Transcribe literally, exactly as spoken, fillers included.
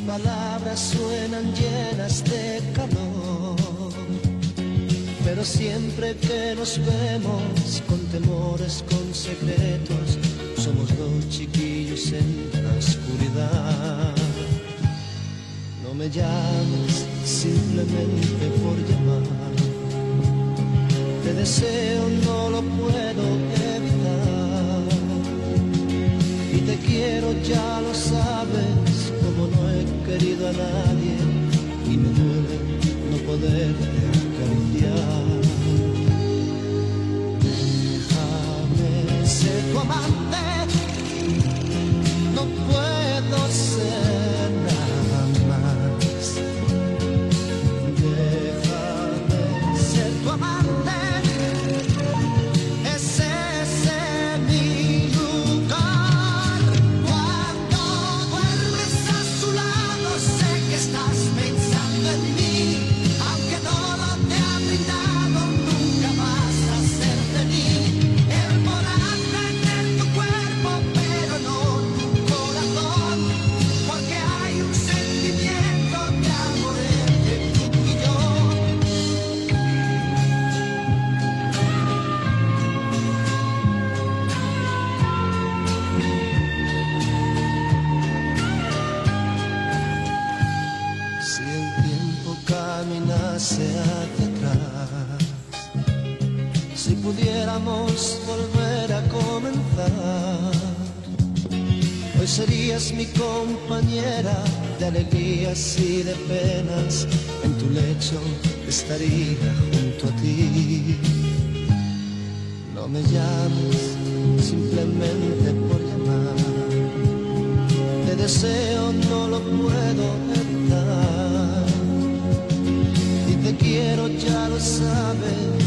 palabras suenan llenas de calor, pero siempre que nos vemos con temores, con secretos, somos dos chiquillos en la oscuridad. No me llames simplemente por llamar, te deseo, no lo puedo evitar, y te quiero, ya lo sabes, como no he querido a nadie, y me duele no poderte acariciar. Déjame ser tu amante, no puedo ser nada más. Déjame ser tu amante, es ese mi lugar. Cuando duermes a su lado, sé que estás pensando en mí. Aunque todo te ha brindado, nunca vas a ser de mí. Él podrá tener tu cuerpo, pero no tu corazón, porque hay un sentimiento de amor entre tú y yo. Si el tiempo caminase hacia atrás, si pudiéramos volver a comenzar, hoy serías mi compañera de alegrías y de penas, en tu lecho estaría junto a ti. No me llames simplemente por llamar, te deseo, no lo puedo evitar, y te quiero, ya lo sabes,